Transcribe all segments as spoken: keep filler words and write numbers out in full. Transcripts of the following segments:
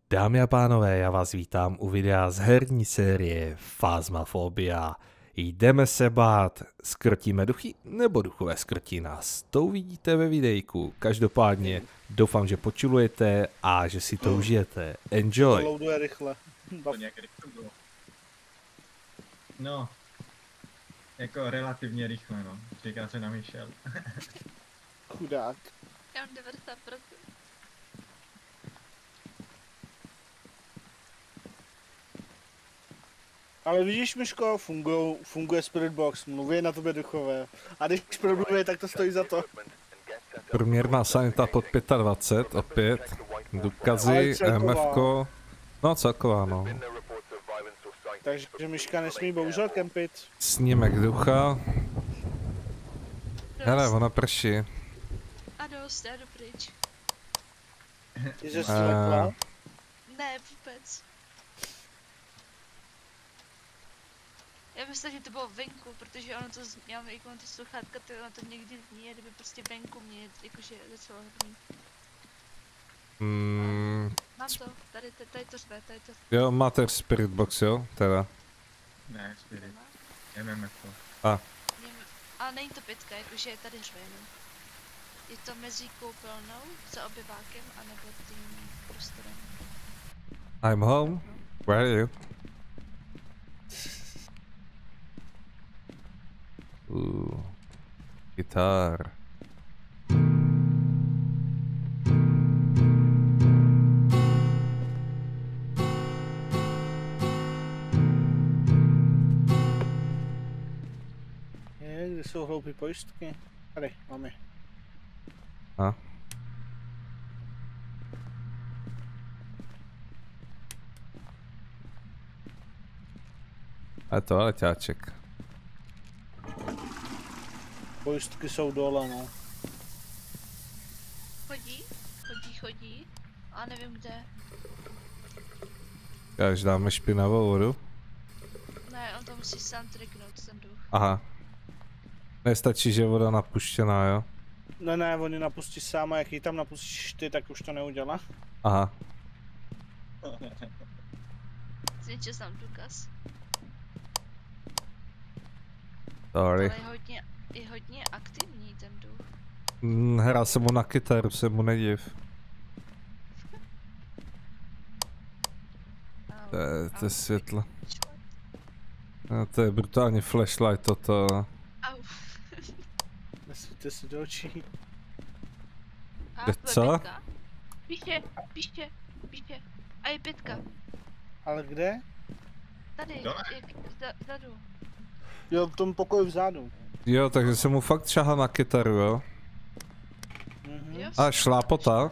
Dámy a pánové, já vás vítám u videa z herní série Phasmophobia. Jdeme se bát, skrotíme duchy nebo duchové skrotí nás? To uvidíte ve videjku. Každopádně doufám, že počulujete a že si to užijete. Enjoy! To loaduje rychle. To nějak rychle bylo. No, jako relativně rychle, no. Říká se na Michel. Chudák. Já mám devadesát procent. Ale vidíš, Myško, funguje, funguje Spirit Box, mluví na tobě duchové. A když promluví, tak to stojí za to. Průměrná sanita pod dvacet pět, opět. Důkazy, MFko. No celková, no. Takže Myška nesmí bohužel kempit. Snímek ducha. Hele, ona prší. A dost, já jdu pryč. Ty jsi slekla? Ne, vůbec. Já myslím, že to bylo venku, protože ono to, já mám jako to sluchátka, to ono to někdy zní, kdyby prostě venku mě jakože začalo hrnít. Mm. Mám to, tady, tady, tady to řve, tady to řve. Jo, máte Spirit Box, jo? Teda. Ne, Spirit. M M F to. A. Ale není to pětka, jakože je tady řve jenom. Je to mezi koupelnou, za obyvákem, anebo tím prostorem. I'm home. Where are you? Uh, gitar. Je, kde jsou hloupý pojistky? Tady, máme. A? A to ale ťáček. Pojistky jsou dole, no. Chodí, chodí, chodí, a nevím kde. Až dáme špinavou vodu. Ne, on to musí sám triknout, ten duch. Aha. Nestačí, že je voda napuštěná, jo? Ne, ne, oni napustí sám a jak ji tam napustíš ty, tak už to neudělá. Aha. Zničil jsem důkaz. Sorry. Ale je hodně, je hodně aktivní ten duch. Mm, hrál jsem mu na kytaru, se mu nediv. To je, to je světlo. No, to je brutální flashlight toto. Au. Nesvíte si do očí. A, Je to je co? pětka. Píště, píště, píště. A je pětka. Ale kde? Tady, Dole. jak za- vzadu. Jo, v tom pokoji vzadu. Jo, takže jsem mu fakt šahal na kytaru, jo? Mhm. Jo, A šlápota.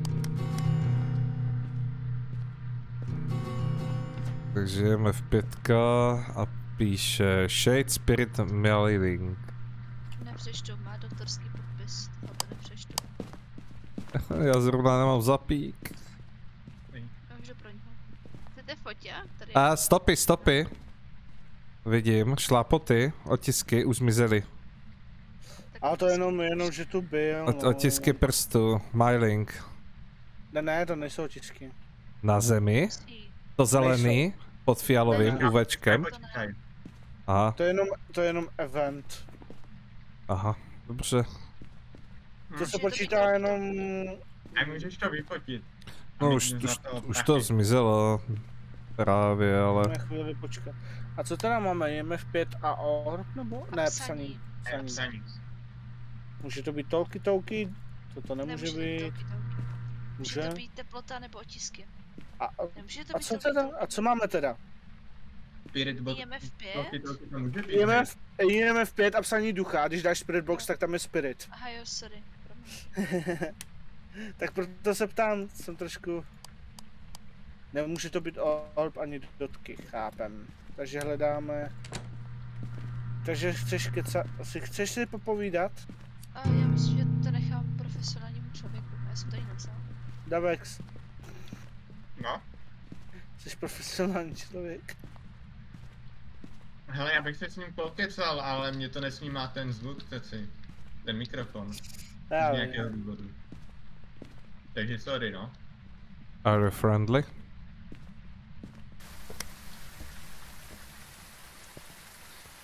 Takže jdeme v pětka a píše Shade Spirit Mailing. Nepřečtu, má doktorský podpis, ale to nepřečtu. Já zrovna nemám zapík. Můžu pro něho. Chcete foťák? Tady. A stopy, stopy. Vidím, šlápoty, otisky už zmizely. Tak Ale to jenom, jenom, že tu byl, Ot- no. otisky prstů, Mailing. Ne, ne, to nejsou otisky. Na zemi, musí. to zelený, pod fialovým Ne, UVčkem. Počítaj. Aha, To je jenom, to je jenom event. aha, dobře. To se to počítá být jenom... A můžeš to vyfotit. No A už, mít už, za to už prachy. to zmizelo. Právě, ale... Na chvíli počkat. A co teda máme? E M F pět a orb nebo? Ne, psaní. psaní. Ne, psaní. psaní. Může to být tolky tolky? To to nemůže Nemůže být. Tolky, tolky. Může Může? to být teplota nebo otisky. A, a, Nemůže to a být co tolky, teda? tolky. A co máme teda? Spirit box. E M F pět? Tolky, tolky to může být, E M ne? F, E M F pět a psaní ducha. A když dáš Spirit Box, tak tam je Spirit. Aha jo, sorry. Promiň. Tak proto se ptám, jsem trošku... Nemůže to být orb ani dotky, chápem. Takže hledáme... Takže chceš kecat... Asi chceš si popovídat? A já myslím, že to nechám profesionálnímu člověku. Já jsem to jinak napsal. Davex, No. jsi profesionální člověk. Hele, já bych se s ním pokecal, ale mě to nesnímá ten zvuk přeci. Ten mikrofon. Z Já nějakého důvodu. Takže sorry, no. Are you friendly?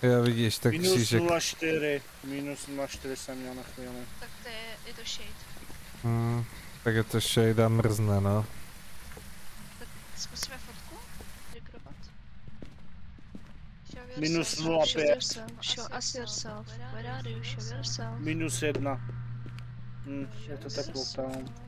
Já vidíš, tak Minus křížek. nula čtyři. Minus nula čtyři jsem měl na chvíli. Tak to je, je to shade. Hmm, tak je to shade a mrzne, no. Tak zkusíme fotku? Vykrovat. Show Minus yourself, nula show pět. yourself, Show us yourself. Where are you? Show yourself. Minus jedna. Hm, je to teplota.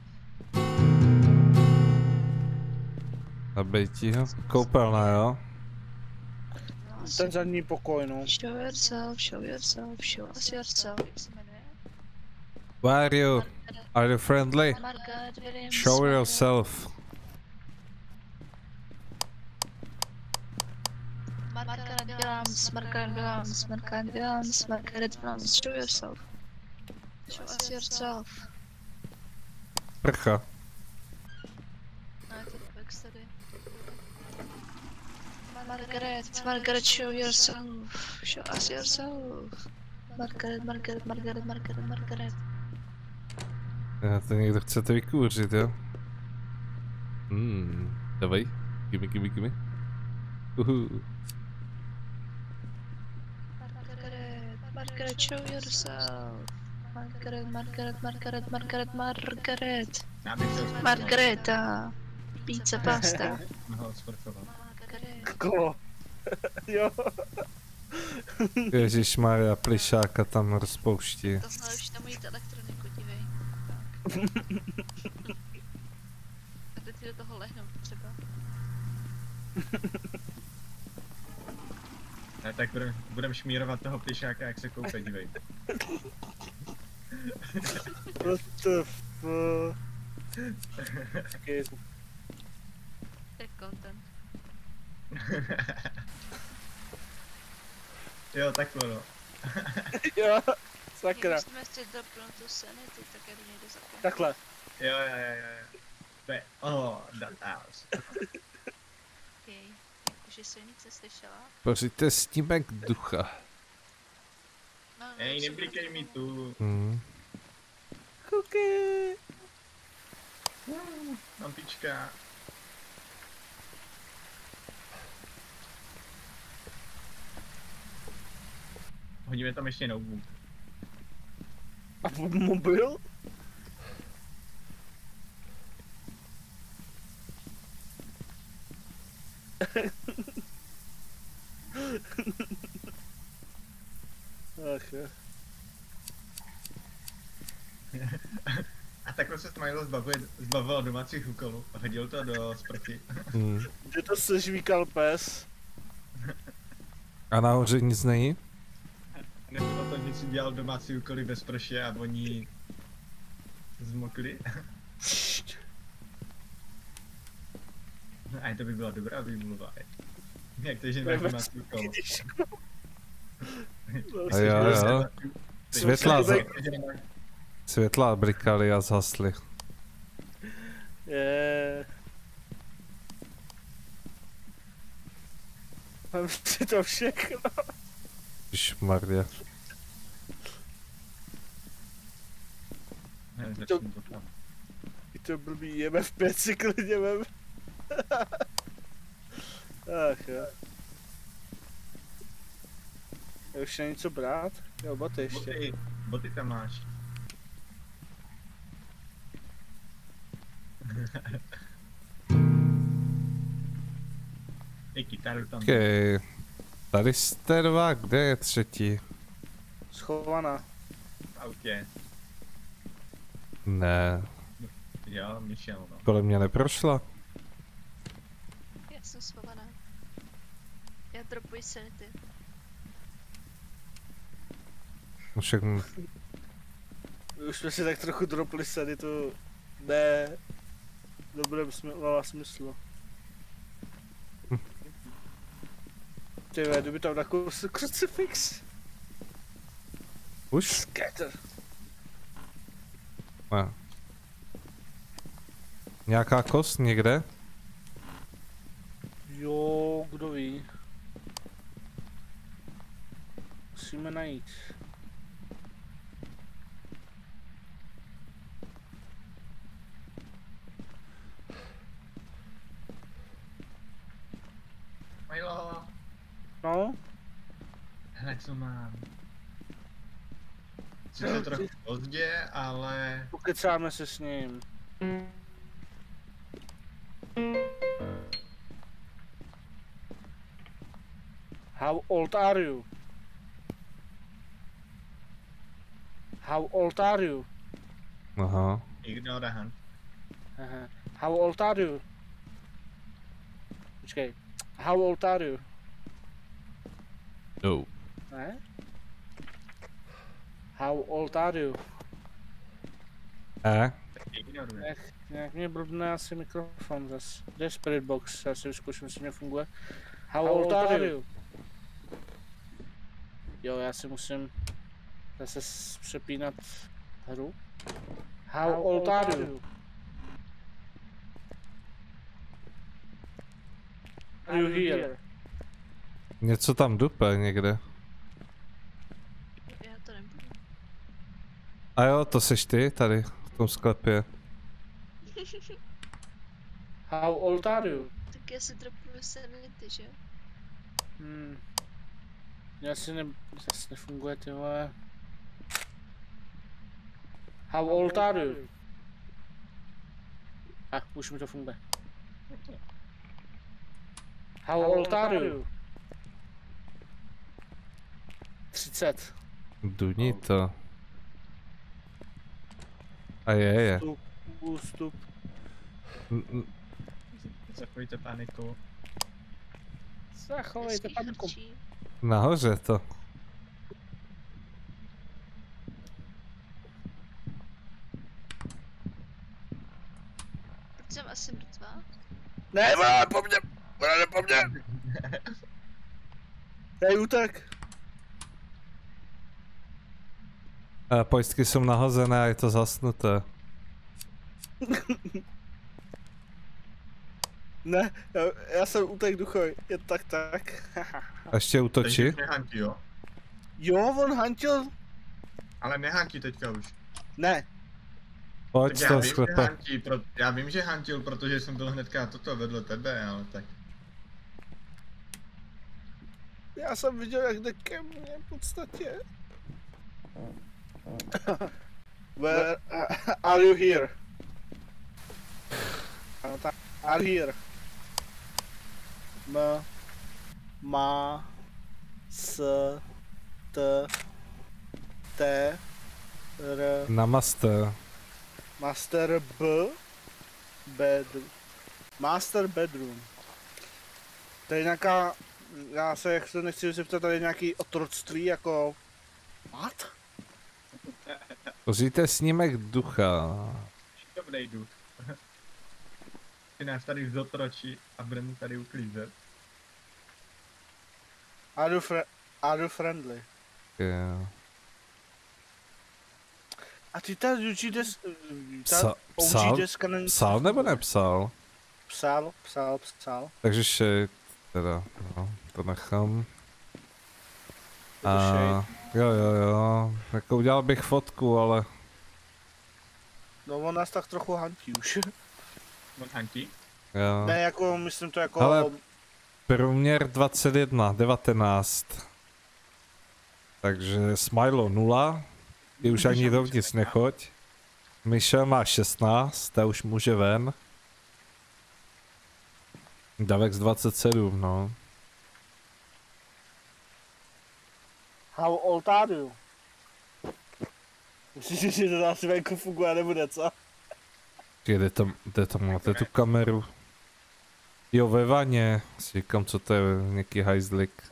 Zabejtího. Koupelna, jo? Ten zadní pokoj, no. Show yourself, show yourself, show us yourself. Jak se jmenuje? Why are you? Are you friendly? Margaret Williams. Show Margaret- yourself. Margaret Williams, Margaret Williams, Margaret Williams, Margaret Williams. Show yourself. Show us yourself. Prcha. No, je to Bex tady. Margaret, Margaret, show yourself. Show us yourself. Margaret, Margaret, Margaret, Margaret, Margaret. Já to někdo chcete vykouřit, jo? Hmm, давай. Gimme, gimme, gimme. Uhu. Margaret, Margaret, show yourself. Margaret, Margaret, Margaret, Margaret, Margaret. Já bych se Margareta. Pizza, pasta. mohl sportovat. Margaret. Kolo. Jo. Ježišmarja, plišáka tam rozpouští. To znamená, už tam jít elektroniku, dívej. A teď si do toho lehnou třeba. Ne, tak budem, budem šmírovat toho plišáka, jak se koupe, dívej. What the fuck? Okay. To je content. Jo, takhle no. Jo. Sakra. Musíme ještě dropnout tu sanity, tak já do něj jdu zapnout. Takhle. Jo, jo, jo, jo. jo. To je, oh, that house. Okej, jakože jsi nic neslyšela. Pořiďte snímek ducha. No, no, Ej, dobře, neblikej mi tu. Hmm. Cookie. Lampička. Hodíme tam ještě notebook. A mobil? Ach jo. A takhle se Smilo zbavuje, zbavil domácích úkolů a hodil to do sprchy. Hmm. Kde to sežvíkal pes? A nahoře nic není? Nebylo to, že si dělal domácí úkoly bez prše a oni zmokli. A to by byla dobrá výmluva. Jak to, že máš domácí úkol? A jo, jo. Světla, za, Že nemáš- světla blikaly a zhasly. Je. Mám si to všechno. Ježišmarja. Ne, začnu to tam. I to blbý, jeme v pět si klidně vem. Ach jo. Je už není co brát? Jo, boty ještě. Boty, boty tam máš. I kytaru tam. Okej. Tady jste dva, kde je třetí? Schovaná. V autě. Ne, Jo, Michel, no. kolem mě neprošla. Já jsem schovaná. Já dropuji sanity. No však m- Už jsme si tak trochu dropli sady, to ne. V dobrém smyslu, smyslu. Hm. Ty ve, kdyby tam na kus krucifix. už? Scatter. Ne. Nějaká kost někde? Jo, kdo ví. Musíme najít. Milo, No, Hele, co mám? Sice trochu pozdě, ale... Pokecáme se s ním. How old are you? How old are you? Aha. Ignore hunt. Aha. How old are you? Počkej. How old are you? No. Ne? How old are you? E? Ignoruje. Nějak, nějak mě blbne asi mikrofon zas. Kde je Spirit Box? Já si vyzkouším, jestli mě funguje. How old are you? Jo, já si musím zase s- přepínat hru. How old are you? Are you here? Něco tam dupe někde. Já to nebudu. A jo, to seš ty tady v tom sklepě. How old are you? Tak já si dropuju sanity, že jo? Hmm. Já si ne... Zase nefunguje, ty vole. How old are you? A, ah, už mi to funguje. How old are you? třicet. Duní to. A je, je. Ústup, ústup. N- n- Zachovejte paniku. Zachovejte Hezký paniku. chrčí. Nahoře to. Proč jsem asi mrtvá? Ne, vole, po mně! Vole, po mně! Dej útek! A pojistky jsou nahozené a je to zasnuté. Ne, já, já jsem útek duchoj, je tak tak. A ještě útočí? Takže nehantí, jo? Jo, on hantil? Ale nehantí teďka už. Ne. Pojď Tak z já toho vím, že sklepa. hantí, pro... já vím, že hantil, protože jsem byl hnedka toto vedle tebe, ale tak. Já jsem viděl, jak jde ke mně v podstatě. Where are you here? Ano, tak. Are here. M. Ma. S. T. T. R. Namaste. Master B. Bed. Master bedroom. To je nějaká, já se jak se nechci zeptat, tady je nějaký otroctví jako... What? Pozříte snímek ducha. Dobrý duch. Ty nás tady zotročí a budeme tady uklízet. Are you, fri are you friendly? Jo. A ty ta U G des... Psa, Ta psal? O G deska není... Psal nebo nepsal? Psal, psal, psal. Takže shit, teda, no, to nechám. A, jo, jo, jo, jako udělal bych fotku, ale No on nás tak trochu hantí už. On hantí? jo. Ne, jako, myslím to jako... Ale- Průměr dvacet jedna, devatenáct. Takže Smilo nula, ty už ani dovnitř nechoď. Michel má šestnáct, ta už může ven. Davex dvacet sedm, no. How old are you? Myslíš, že to zase venku funguje, nebude, co? Kde tam, kde tam máte tu kameru? Jo, ve vaně. Si říkám, co to je, nějaký hajzlik.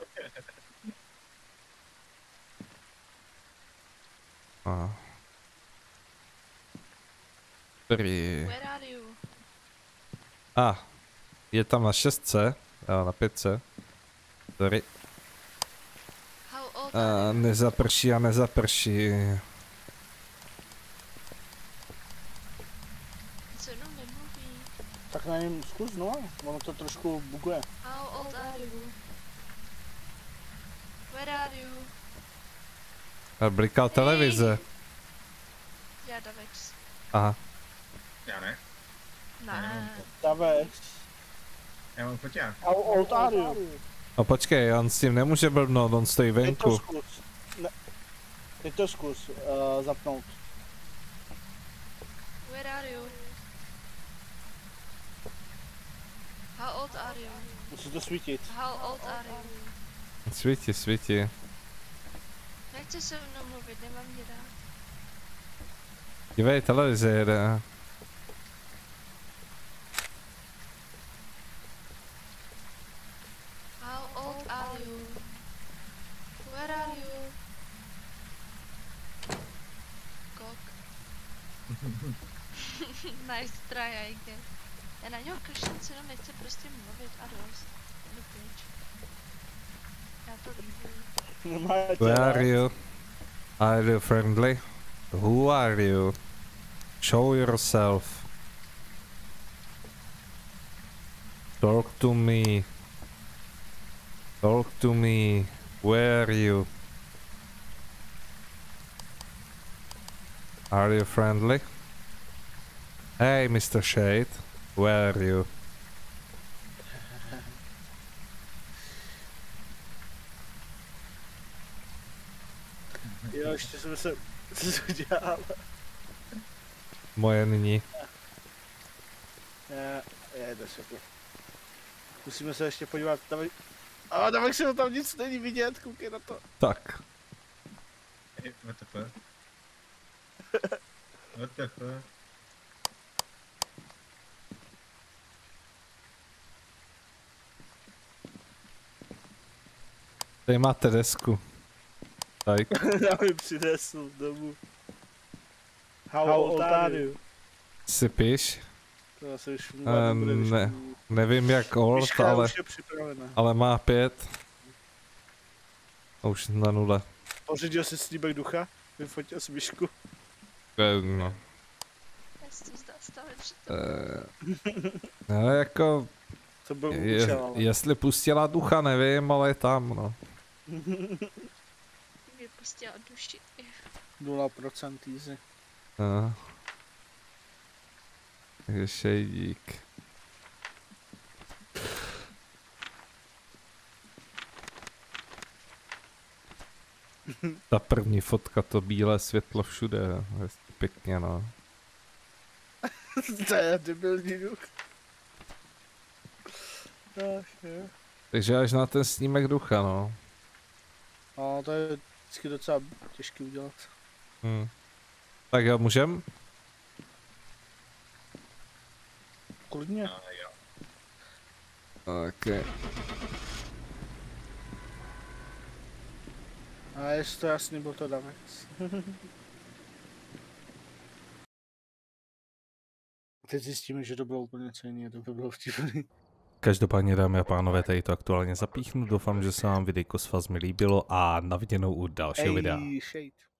A. Prý. Where are you? A. Je tam na šestce, jo, na pětce. Sorry. How old A are you? nezaprší a nezaprší. Co jenom nemluví? Tak na něm zkus znovu, ono to trošku buguje. How old are you? Where are you? A blikal televize. Já Davex. Aha. Já ne. Ne. Davex. Já mám foťák. How old are you? No počkej, on s tím nemůže blbnout, on stojí Teď to venku. zkus. Ne. Teď to zkus uh, zapnout. Where are you? How old are you? Musí to svítit. How old are you? Svítí, svítí. Nechci se mnou mluvit, nemám mě rád. Dívej, televize jede. How old are you? Where are you? Kok. Nice try, I guess. Já na něho kašlem, co jenom nechce prostě mluvit a dost. Jdu pryč. Já to líbím. Where are you? Are you friendly? Who are you? Show yourself. Talk to me. Talk to me. Where are you? Are you friendly? Hey, Mister Shade. Where are you? Jo, ještě jsme se... Co jsi udělal? Moje nyní. Je, je, to světlo. Musíme se ještě podívat, tam... A tam se tam nic není vidět, koukej na to. Tak. Hey, what the fuck? What the fuck? Tady máte desku. Tak. Já mi přinesl domů. How, How old are you? Si píš? To asi už Eh, nebude, když ne. budu- Nevím jak old, Myška ale, už je připravená. ale má pět. A už na nule. Pořídil jsi snímek ducha? Vyfotil jsi myšku? Eh, No. Já si to zdá stále přitom. Eh, ale jako, To byl je, účel, ale. jestli pustila ducha, nevím, ale je tam, no. Mě pustila duši. nula procent easy. No. Takže šejdík. Ta první fotka, to bílé světlo všude, hezky pěkně, no. To je debilní duch. Ach, jo. Takže až na ten snímek ducha, no. A to je vždycky docela těžký udělat. Hm. Tak jo, můžem? Klidně. No, jo. Ok. A jestli to jasný, byl to Davex. Teď zjistíme, že to bylo úplně něco jiného, to by bylo vtipný. Každopádně, dámy a pánové, tady to aktuálně zapíchnu. Doufám, že se vám videjko s Fazmi líbilo a na viděnou u dalšího videa. Ej, shade.